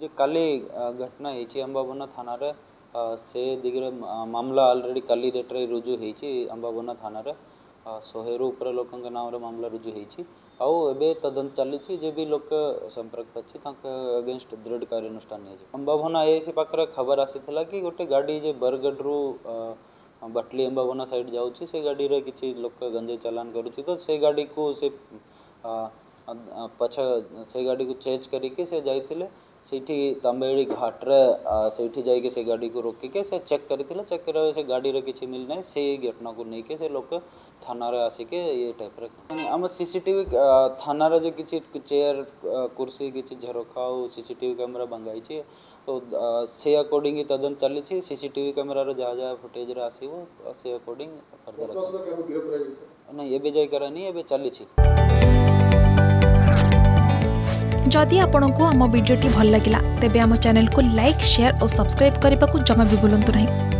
जे काली घटना होती अंबाबना थाना रे से दिगरे मामला ऑलरेडी काली डेट रे रुजु होती अंबाबना थाना रे 100 रु ऊपर लोक नाम रे मामला रुजु होती आउ एबे तदंत चली जे भी लोक संपर्क अच्छी अगेंस्ट दृढ़ कार्यानुष्ठान नहीं अंबाबना आईआईसी पाखरे खबर आसीथिला कि गोटे गाड़ी जे बरगढ़ रु बाटली अंबाबना साइड जाउछि से गाड़ी रे किछि लोक गंजे चालान करूछि तो से गाड़ी को से पछ से गाड़ी को चेंज करके से जाइथिले सेठी तांबेड़ी घाट रे सेठी जाइके से गाड़ी को रोकिके से चेक करथिले चेक करे से गाड़ी रे किछि मिल नै से घटना को नेके से लोक थाना रे आसिके ये टाइप रे हम सीसीटीवी थाना रे जो किछि चेयर कुर्सी किछि झरखाओ सीसीटीवी कैमरा बंगाई छी तो से अकॉर्डिंग ही तदन चली छी सीसीटीवी कैमरा रे जहा जहा फुटेज रे आसीबो से अकॉर्डिंग फर्दर नहीं एबे जाय करानी एबे चली छी। जदि आपंक आम भिडी भल लगा तेब आम चैनल को लाइक शेयर और सब्सक्राइब करने को जमा भी भूलु नहीं।